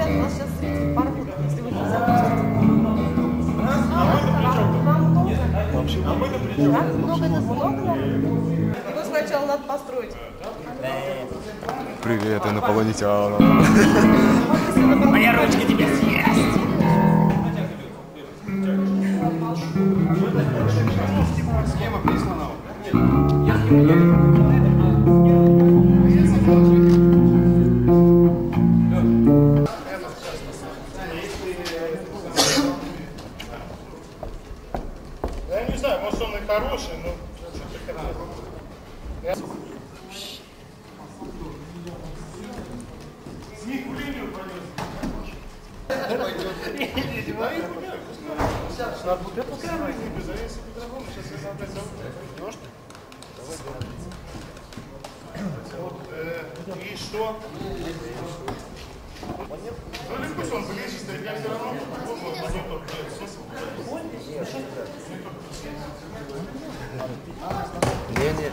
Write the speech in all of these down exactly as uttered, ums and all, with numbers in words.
говорят, у нас сейчас зрители порвут, если вы не заметите. А мы-то при чем? Так много, это много надо. Его сначала надо построить. Привет, инопланетяна. Моя ручка тебя съест. Схема прислана. Я не знаю, может он и хороший, но с них в линию понес. И что? Ну или пусть он ближе стоит, я все равно монету Не-не.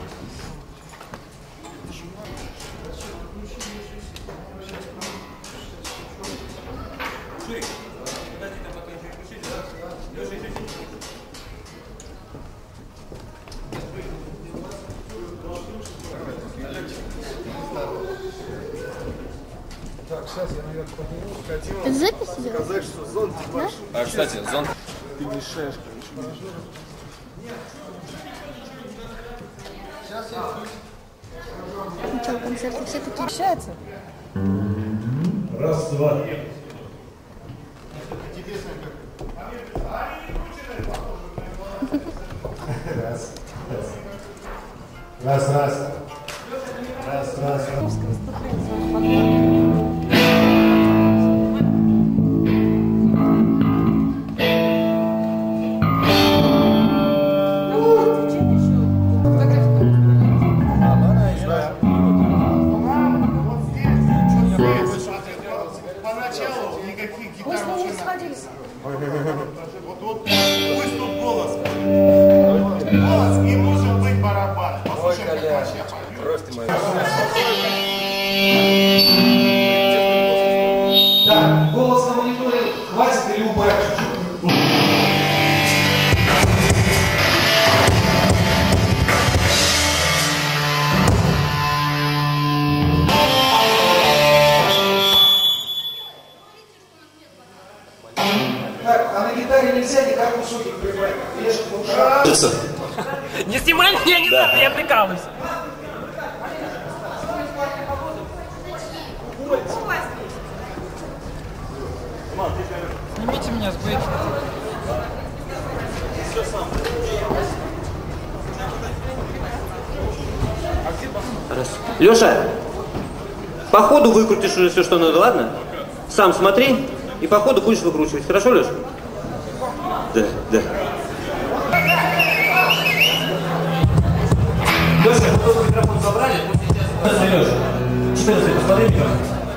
Так, сейчас я, наверное, подниму, хотел Это запись идет? сказать, что зонт ваш. А, кстати, зонт. Ты мешаешь, конечно. Сейчас я... Ну что, концерты все такие? Общается? Раз, два. Раз, раз, раз, раз, раз, раз. Поначалу никаких гитар Мы с ним вообще не надо. сходились. Вот, вот, пусть тут голос. Голос и может быть барабан. Послушай, как вообще поют. Просто мои. Да, голос на мониторе хватит или убавить чуть-чуть? Так, а на гитаре нельзя никак высоких прибавить. Режет в ушах. Не снимай меня, не надо, я прикалываюсь. Снимите меня с бейки. Леша, по ходу выкрутишь уже все, что надо, ладно? Сам смотри и по ходу будешь выкручивать. Хорошо, Леша? Да, да. Леша, вот микрофон забрали, пусть сейчас... Леша, четырнадцать, посмотри микрофон.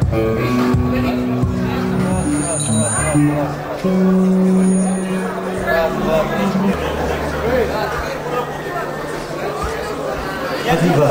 Один, два.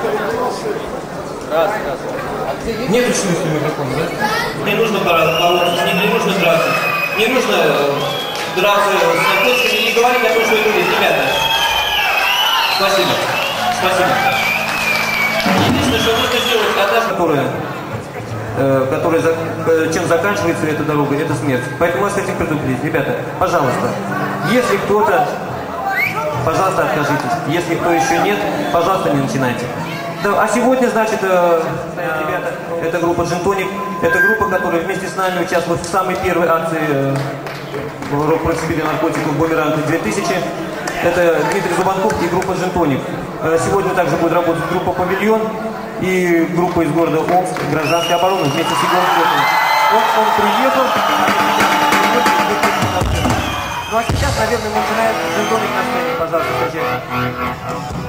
Раз, раз. Нет ушных микрофона, да? Не нужно бороться, не, не нужно драться. Не нужно драться с наркотиками и говорить о том, что это есть. Ребята, спасибо. Спасибо. Единственное, что нужно сделать, а которая, э, которая за, э, чем заканчивается эта дорога, это смерть. Поэтому вас хотим предупредить. Ребята, пожалуйста, если кто-то, пожалуйста, откажитесь. Если кто еще нет, пожалуйста, не начинайте. Да, а сегодня, значит, э, ребята, это группа Gin Tonic. Это группа, которая вместе с нами участвовала в самой первой акции э, против наркотиков «Бумеранг две тысячи». Это Дмитрий Зубанков и группа Gin Tonic. Э, сегодня также будет работать группа «Павильон» и группа из города Омск, гражданская оборона, вместе с Егором Федоровым. Он, он приехал. Ну а сейчас, наверное, мы начинаем Gin Tonic на сцене, пожалуйста, скажите.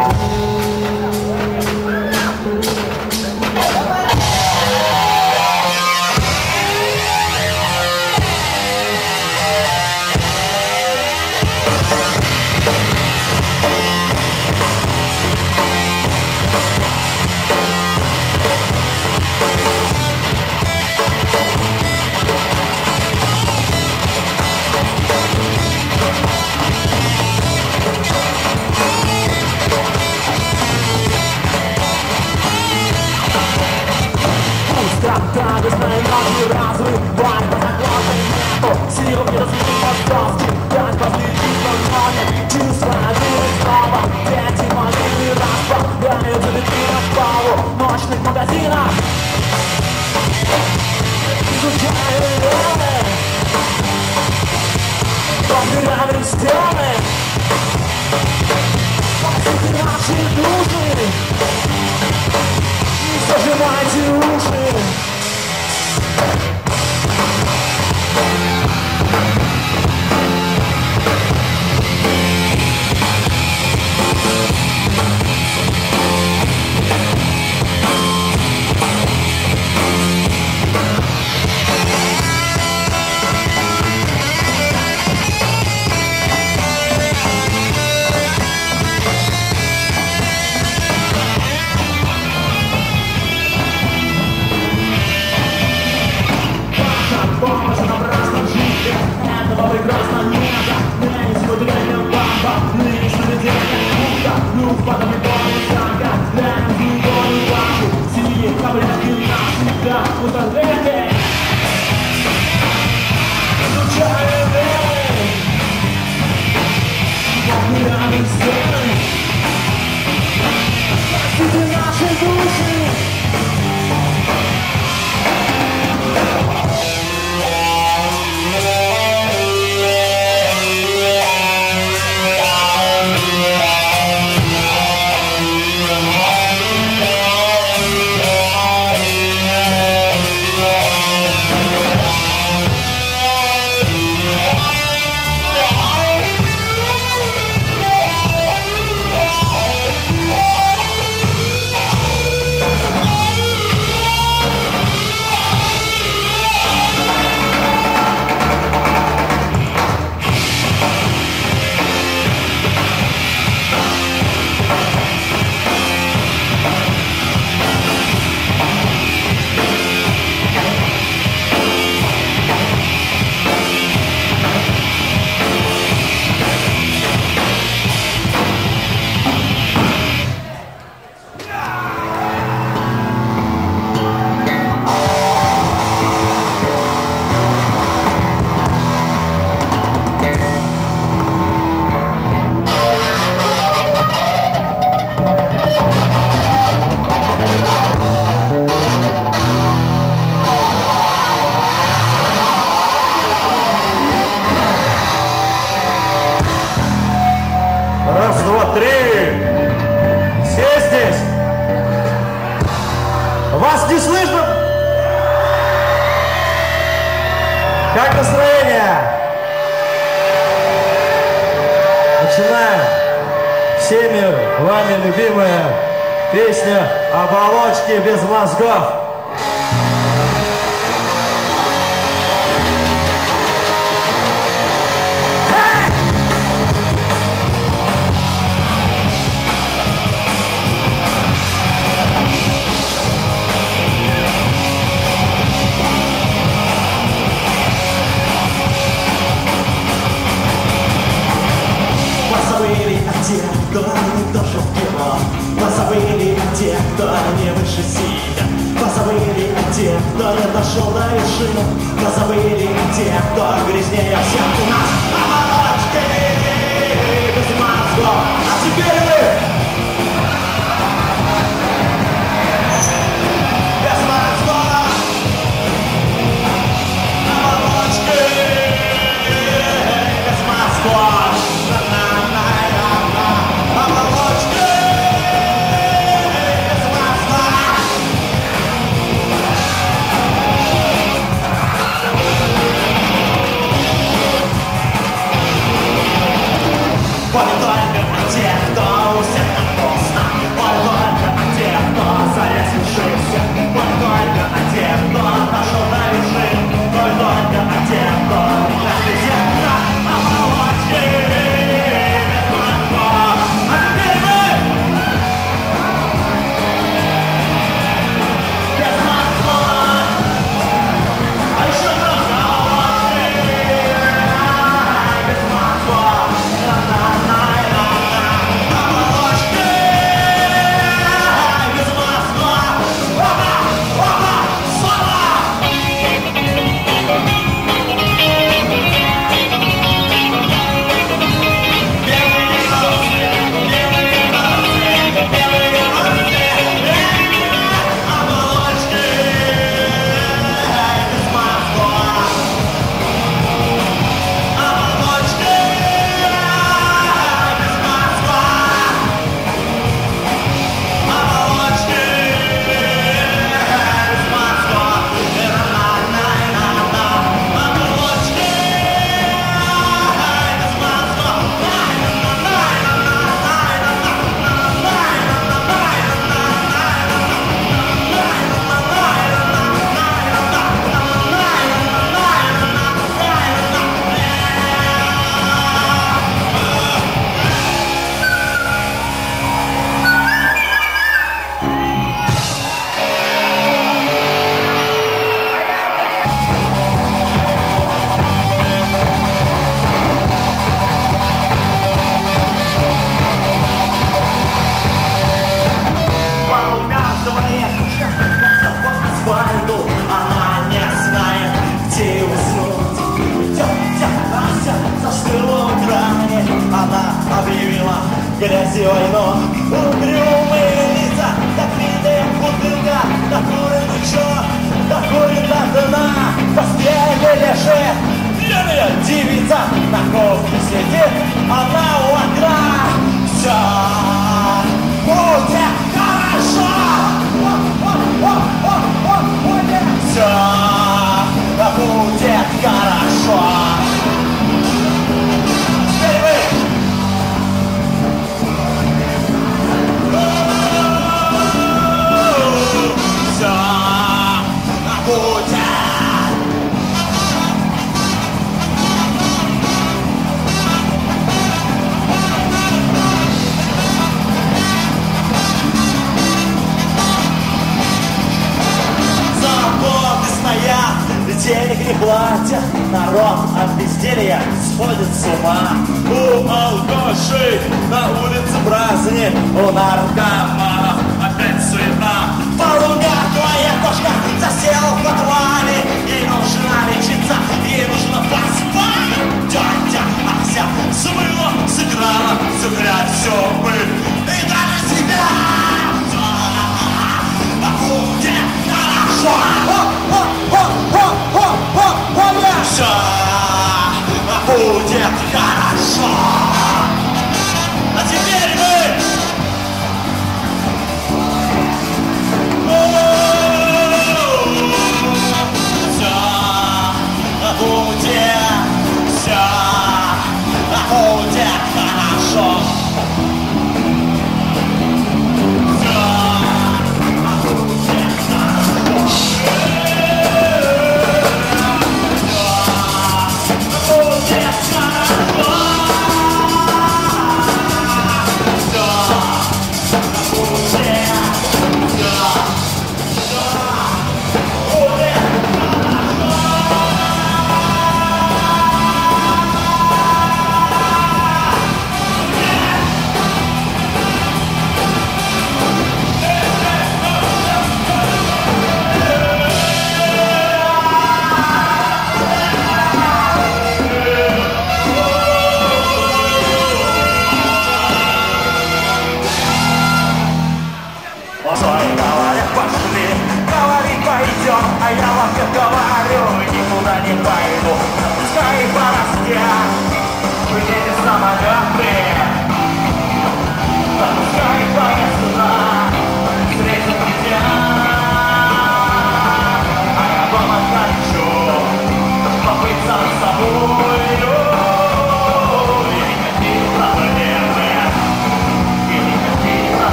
Как настроение? Начинаем. Всеми вами любимая песня «Оболочки без мозгов». Позабыли о тех, кто не дошел в кино. Позабыли о тех, кто не выше сидя. Позабыли о тех, кто не дошел до вершины. Позабыли о тех, кто грязнее всех у нас. Оболочки без мозгов. А теперь вы без мозгов. Оболочки без мозгов. грязи войну. Угрюмые лица, как видная бутылка, накуренный чёрт, накурен до дна. В постели лежит пьяная девица, на ковке сидит она у окна. Все будет хорошо, все будет хорошо. Теперь вы. Все будет. Денег не платят, народ от безделья сходит с ума. У алкашей на улице праздник, у наркоманов опять суета. Полуня твоя кошка засела в подвале, ей нужно лечиться, ей нужно поспать. Тетя Ася смыла, сыграла всю грязь, все пыль и даже себя. Будет хорошо. Все будет хорошо. А теперь мы все будет, все будет хорошо.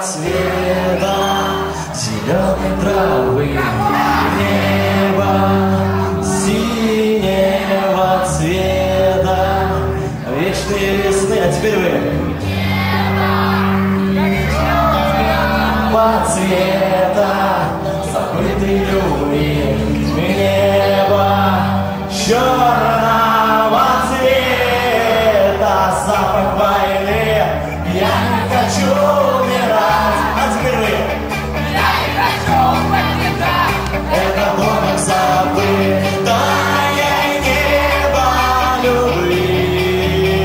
цвета, зеленой травы, небо синего цвета, вечные весны. А теперь вы. По цвета, забытый любви, небо черного цвета, запах войны. Я не хочу умирать. А теперь вы. Я не хочу покидать это домик забытое небо любви.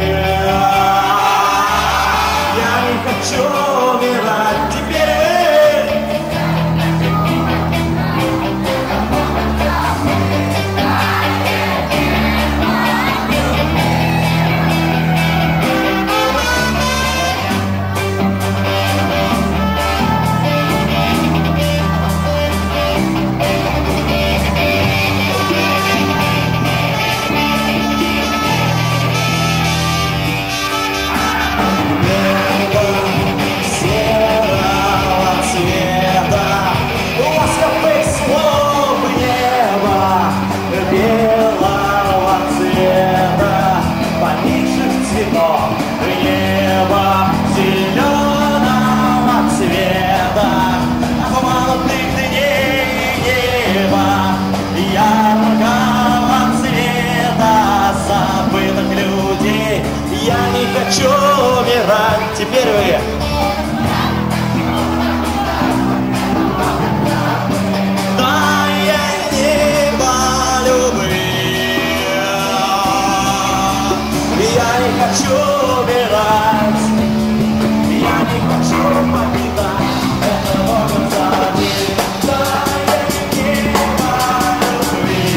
Я не хочу умирать. Теперь вы. Я не хочу умирать. Теперь вы. Да, я небо любви. Я не хочу умирать. Я не хочу покидать этого конца. Да, я небо любви.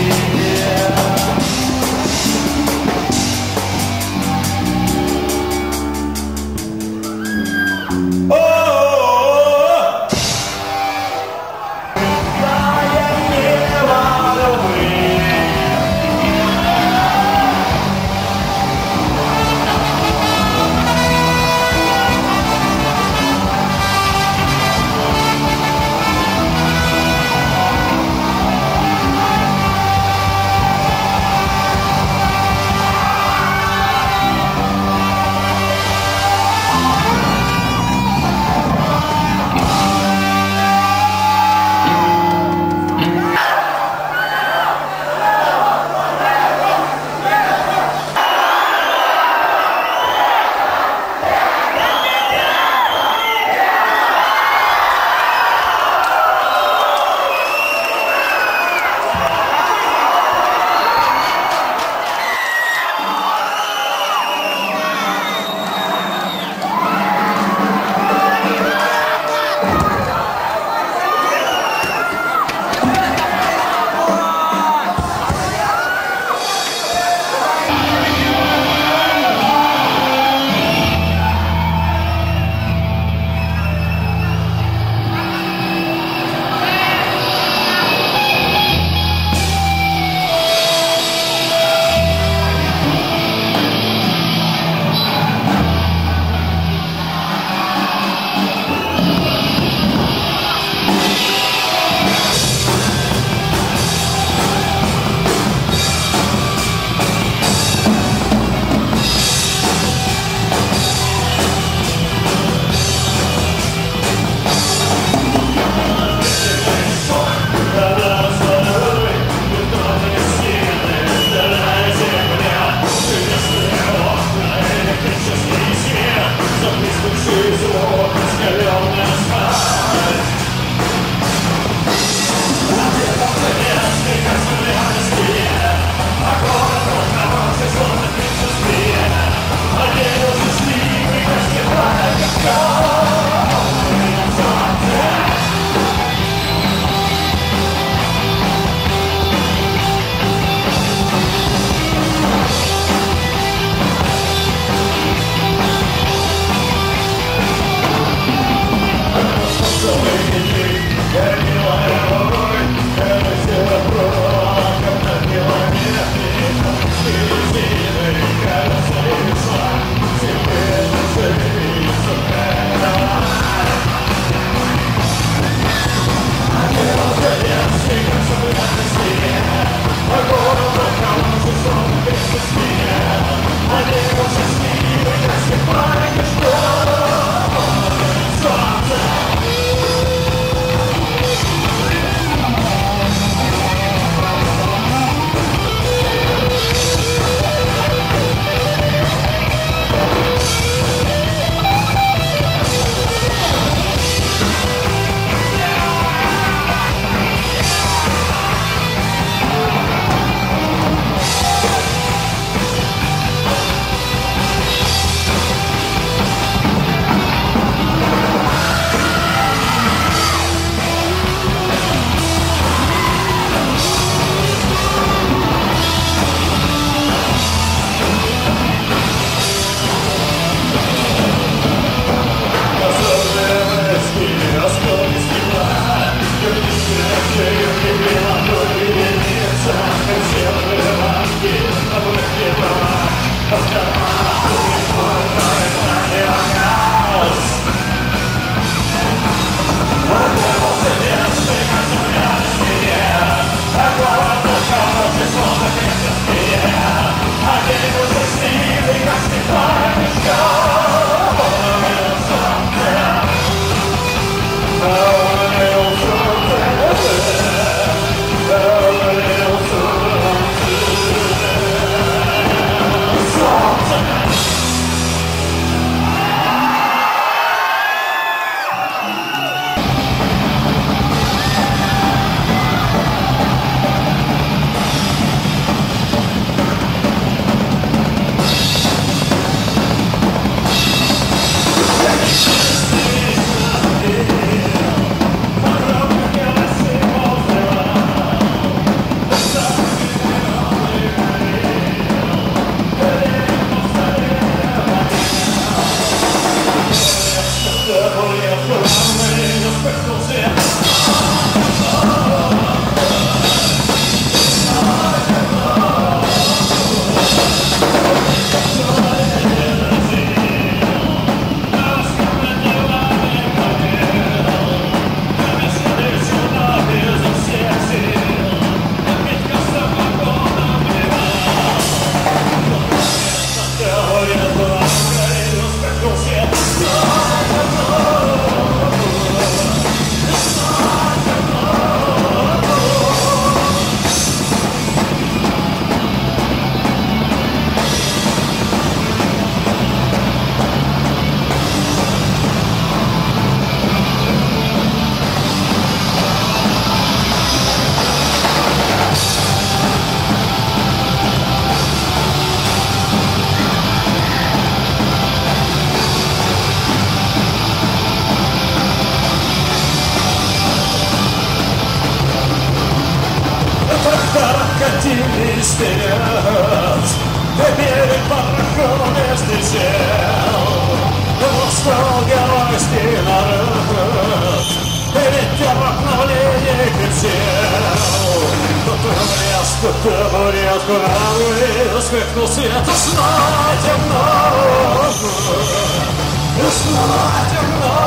весь вперед. Теперь пароход взлетел, восстал гавайский народ. Ведь обыкновение хотел. Кто-то влез, кто-то бурят, куда вспыхнул свет. И снова темно, и снова темно,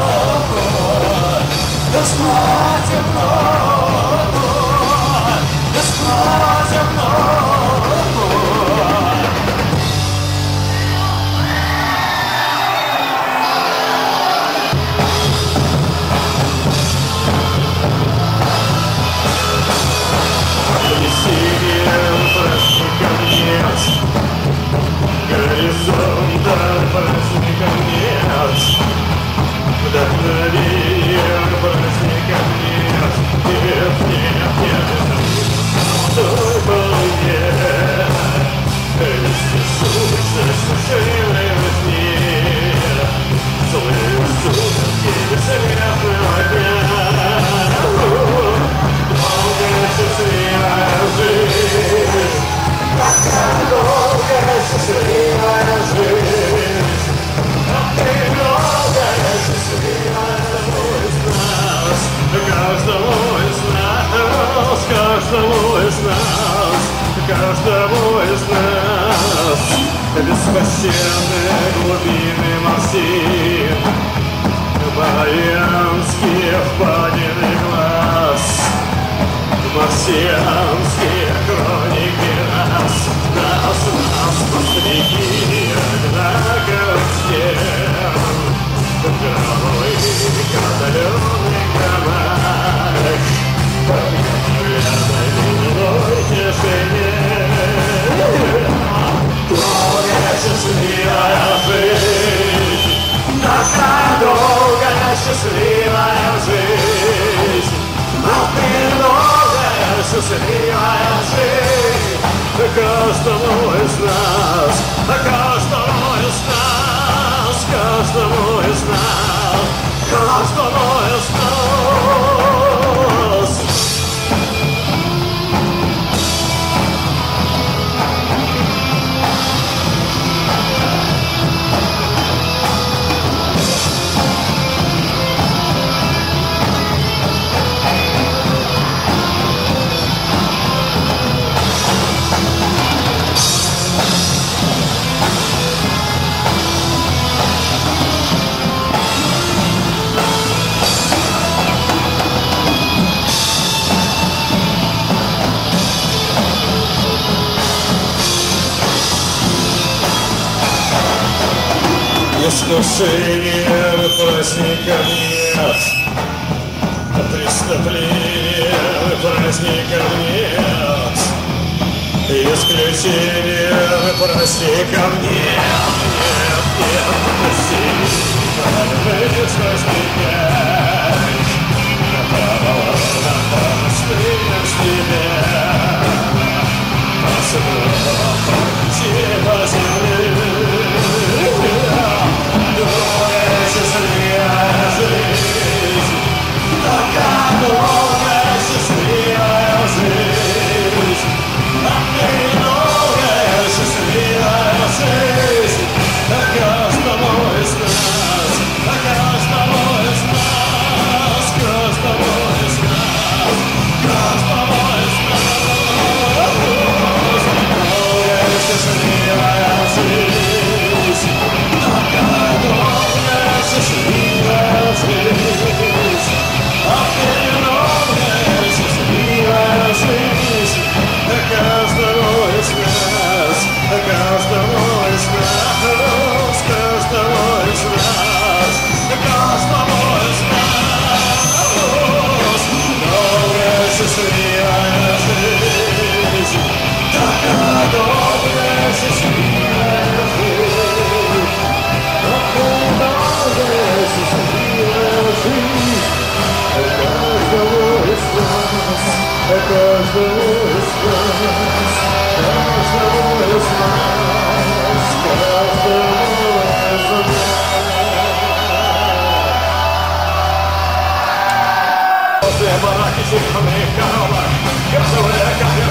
и снова темно, и снова темно. Горизонта праздника нет, вдохновения праздника нет, нет, нет, нет, той полуне, листья сушатся, сушены во сне, злые сумерки светлого дня, долгая счастливая жизнь. Какая долгая счастливая жизнь, какая долгая счастливая жизнь. Каждому из нас, каждому из нас, каждому из нас, беспощадные глубины морщин, баянских впадины глаз. Марсианские хроники нас, нас, нас, посреди одинаковых стен. Гробовый каталенный кабак, поглядной ледяной тишине. Долгая счастливая жизнь, такая долгая счастливая жизнь, а ты долгая счастливая жизнь. Каждому из нас, каждому из нас, каждому из нас, каждому из нас. Искушения праздников нет, преступления праздников нет, исключения праздников нет, нет, нет, прощения возникать, на простых себя, посмотрите по земле. Долгая счастливая жизнь, такая долгая счастливая жизнь, такая долгая счастливая жизнь. Каждому из нас, каждому из нас, каждому из нас, каждому из нас. Долгая счастливая жизнь, такая долгая счастливая жизнь, такая долгая счастливая жизнь. Каждому из нас, каждому из нас, каждому из нас, каждому из нас. Долгая счастливая жизнь, такая долгая счастливая жизнь, такая долгая счастливая жизнь. Каждому из нас, каждому из нас, каждому из нас, каждому из нас. После бараки сильных коробок, газовая камера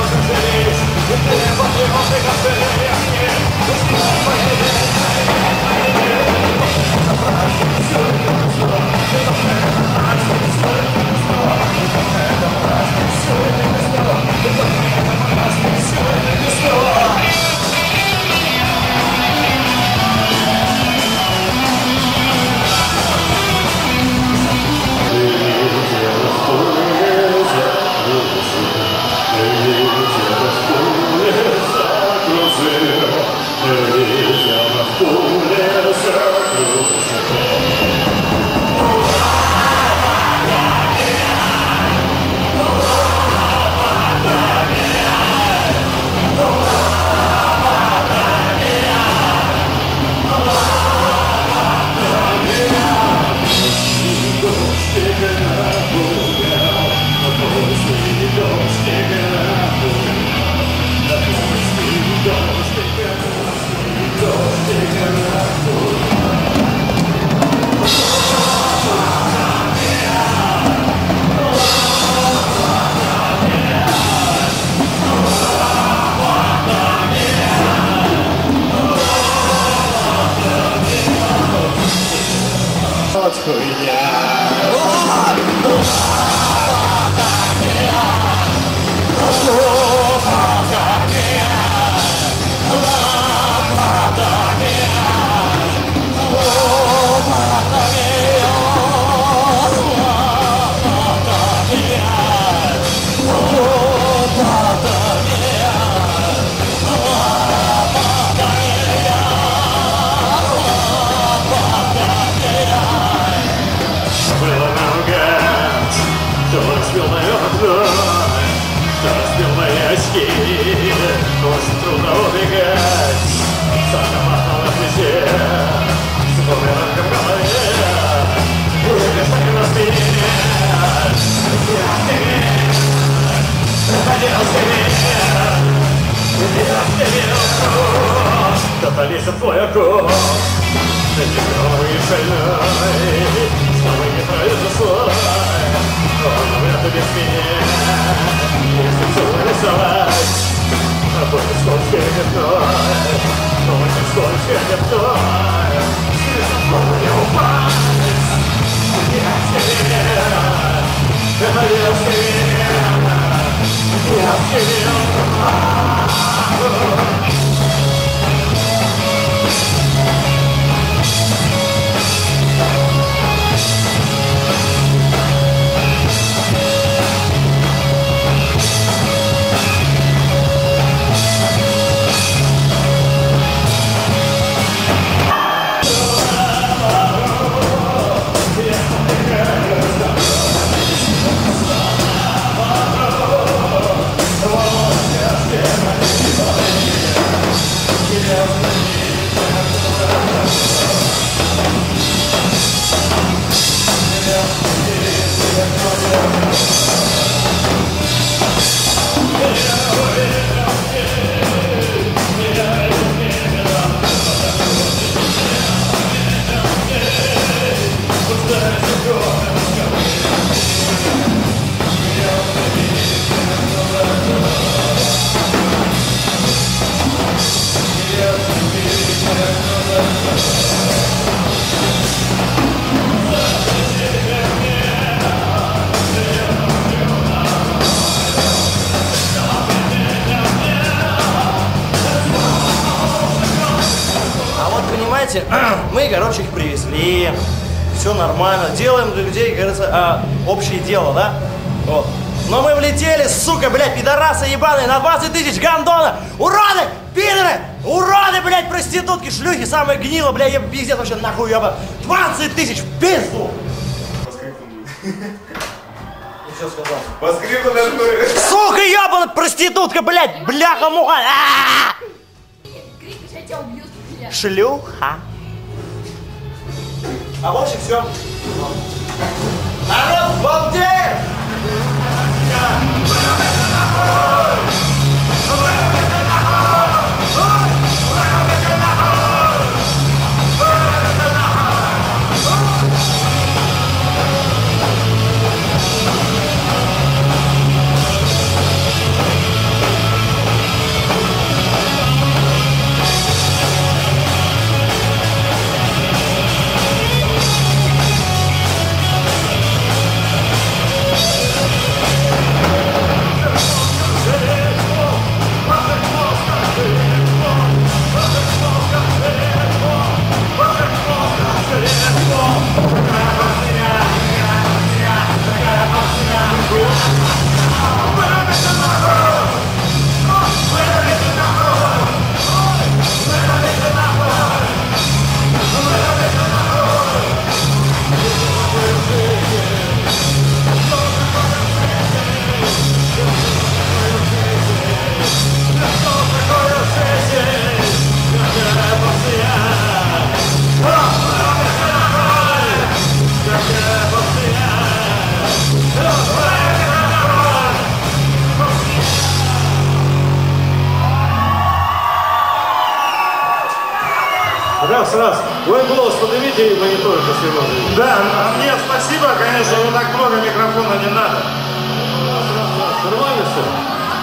Лезет твой огонь, ты не шальной, снова не пройдет слой, он вряд ли без меня, если все нарисовать, а будет скользкой пятной, очень скользкой пятной, снова не упасть, я в тебе, это я в тебе, я в тебе. Мы, короче, их привезли, все нормально, делаем для людей, как говорится, а, общее дело, да? Вот. Но мы влетели, сука, блядь, пидорасы ебаные, на двадцать тысяч гандона, уроды, пидоры, уроды, блядь, проститутки, шлюхи, самое гнило, блядь, еб, пиздец вообще, нахуй, еба, двадцать тысяч в пизду! И что сказал? Воскрикнул на шкуре. Сука, ебаная проститутка, блядь, бляха-муха! Шлюха. А в общем все. Народ, балдеет! Раз, раз. Вы голос поднимите и мониторы, если можно. Да, а мне спасибо, конечно, но так много микрофона не надо. Нормально все?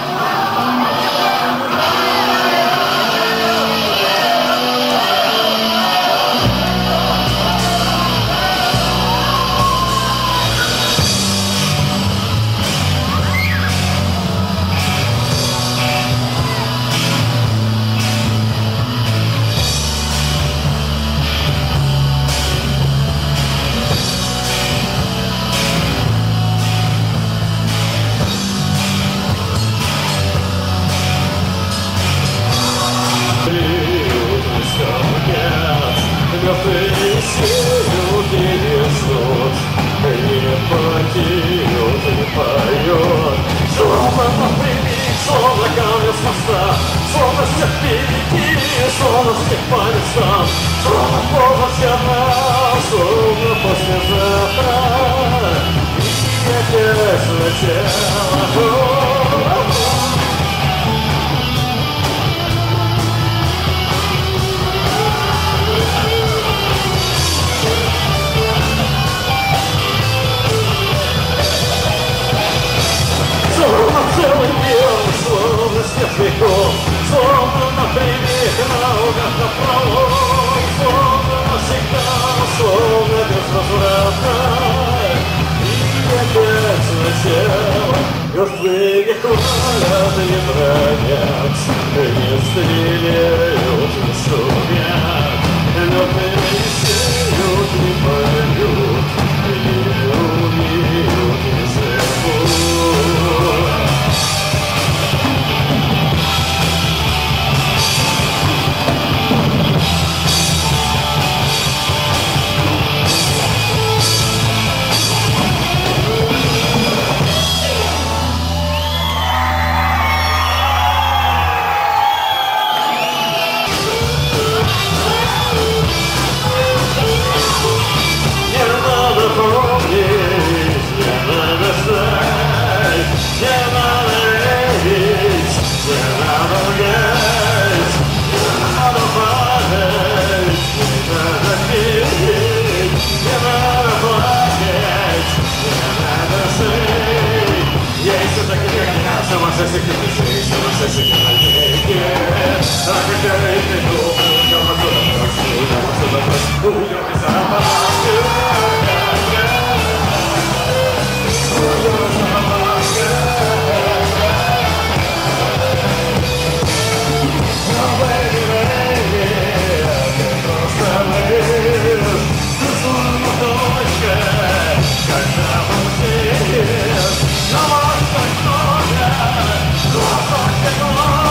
Словно на прямых ногах напролом, словно навсегда, словно безвозвратно. И опять слетело, мертвые хвалят и бронят, не стреляют, не шумят, мертвые не сеют, не поют, не умеют, не живут. Глаза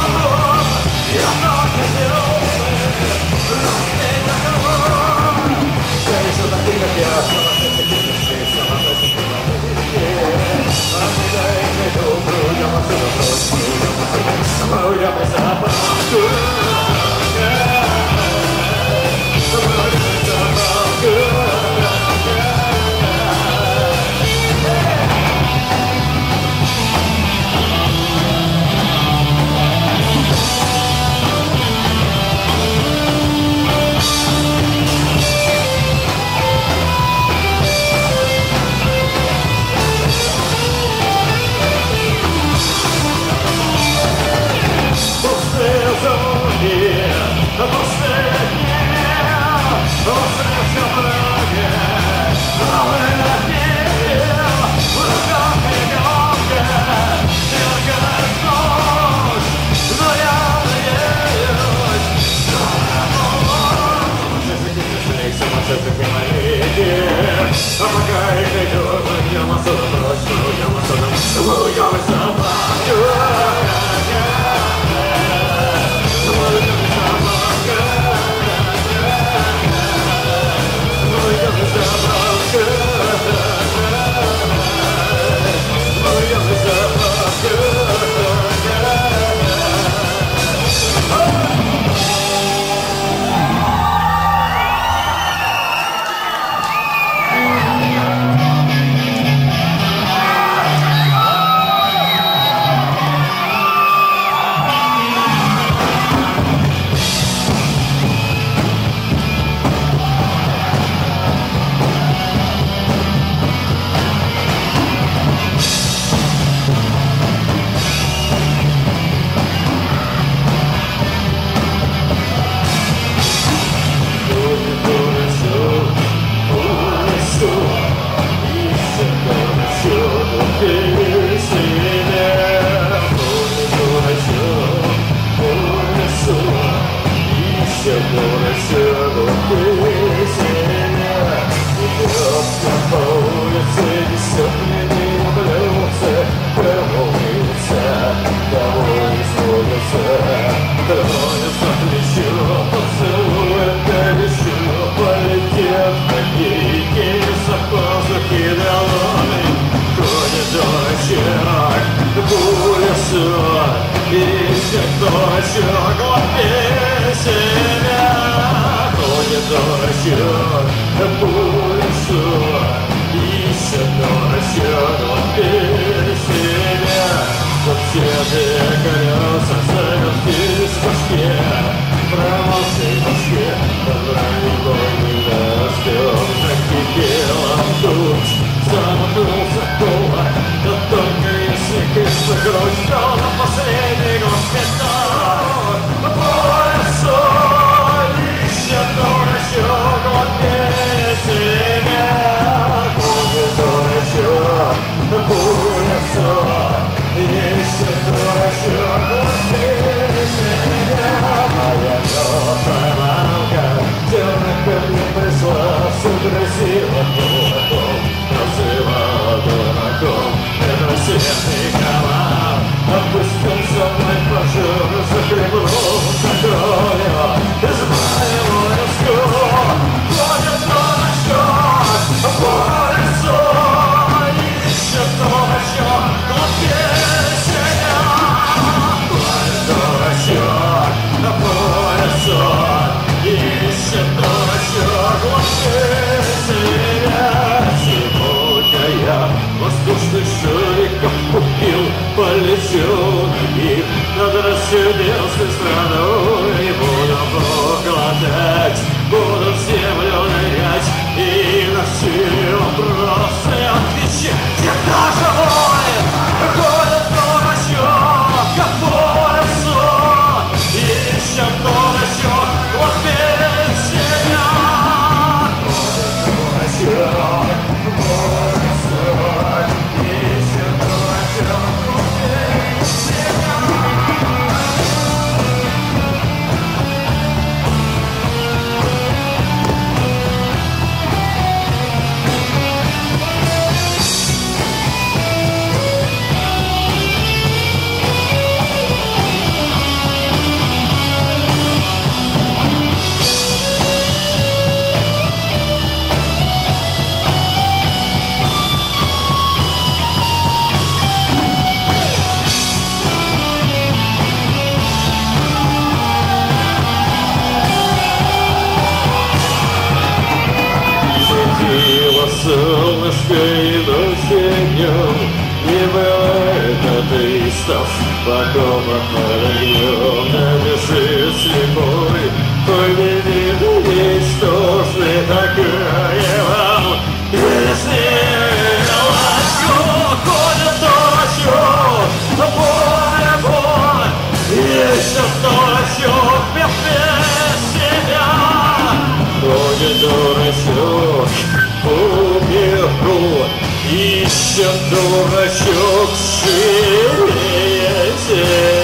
дурачок, ломби себя. Вот все эти колеса завертелись в башке, промолчи в башке, бронебойный дождем закипел дуть, замкнулся голод, да только если кишка грудь, то на последний госпиталь. По лесу ищет дурачок, ломби себя. Будет дурачок, по лесу ищет дурачок, ломби себя. Моя желтая мамка темных камней пришла, все грозила дураком, называла дураком. Это светный комар, опустился мой пожар, захлебнулся кровью из моего леску. Ходит дурачок по лесу, ищет дурачок, ломби себя. Ходит дурачок по лесу, ищет дурачок, ломби себя. Сегодня я воздушных шариков купил, полечу на них над рассерденской страной. Буду глотать, буду в землю нырять и на все вопросы отвечать. Всегда живой ходит дурачок по лесу, ищет дурачок, ломби себя. Ходит дурачок по лесу, ищет дурачок, ломби себя. Светило солнышко и ночью днем, не бывает атеистов, потом отморгнем. Напиши слепой, поведи да ничтожный такая вам. Если лачу ходит дурачок, поле бой, ищет дурачок, без себя. Ходит дурачок по миру, ищет дурачок в свете.